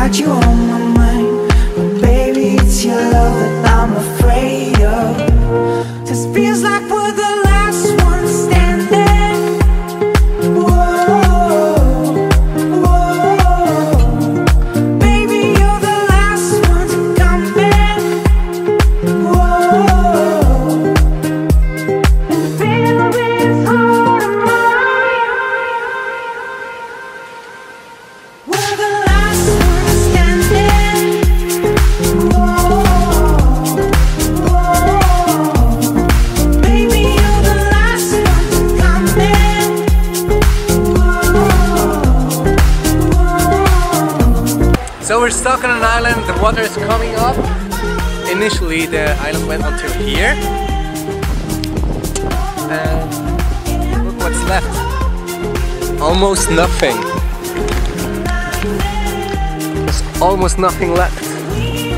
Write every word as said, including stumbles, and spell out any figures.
got you on my mind. But baby, it's your love that I'm afraid of. Just feels like we're the last one standing. Whoa, whoa. Baby, you're the last one coming. Whoa. And baby, it's hard to mind. We're the last one standing. Whoa, whoa. Baby, you're the last one coming. Whoa, whoa. So we're stuck on an island, the water is coming up. Initially the island went until here. And look what's left. Almost nothing. There's almost nothing left.